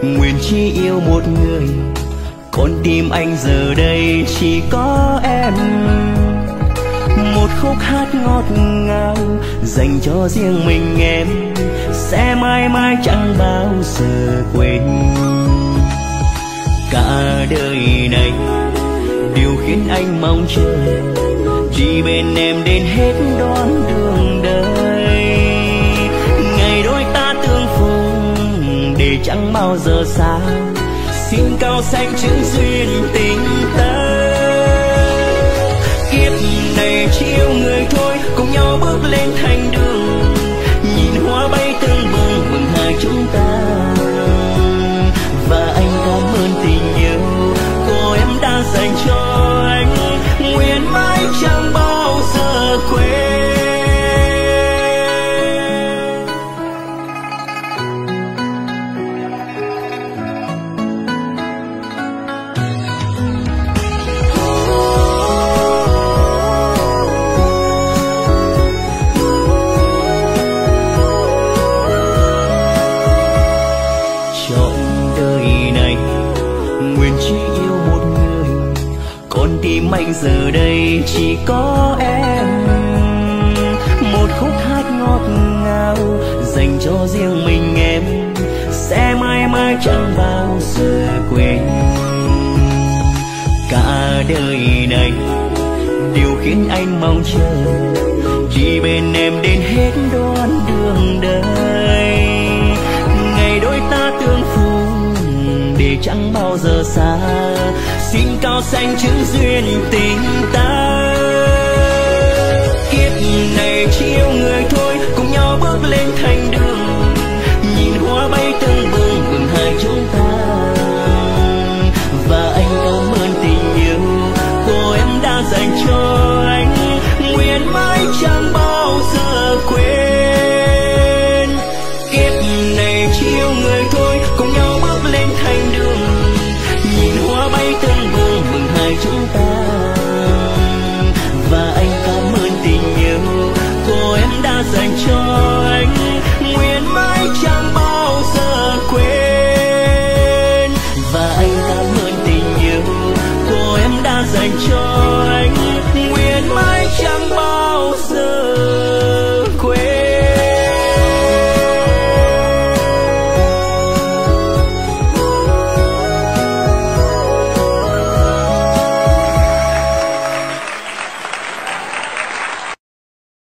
nguyện chỉ yêu một người, con tim anh giờ đây chỉ có em. Một khúc hát ngọt ngào dành cho riêng mình em, sẽ mãi mãi chẳng bao giờ quên. Cả đời này điều khiến anh mong chờ, chỉ bên em đến hết đoạn đường đời. Ngày đôi ta tương phùng để chẳng bao giờ xa, xin cao xanh chữ duyên tình ta. Kiếp này chỉ yêu người thôi, cùng nhau bước lên thành đường, nhìn hoa bay tương bừng mừng hai chúng ta. Và anh cảm ơn tình yêu của em đã dành cho anh, nguyện mãi chẳng bao giờ quên. Anh giờ đây chỉ có em, một khúc hát ngọt ngào dành cho riêng mình em, sẽ mãi mãi chẳng bao giờ quên. Cả đời này điều khiến anh mong chờ, chỉ bên em đến hết đoạn đường đời. Ngày đôi ta tương phùng để chẳng bao giờ xa, xin cao xanh chữ duyên tình ta. Kiếp này chỉ yêu người thôi, cùng nhau bước lên thành đường,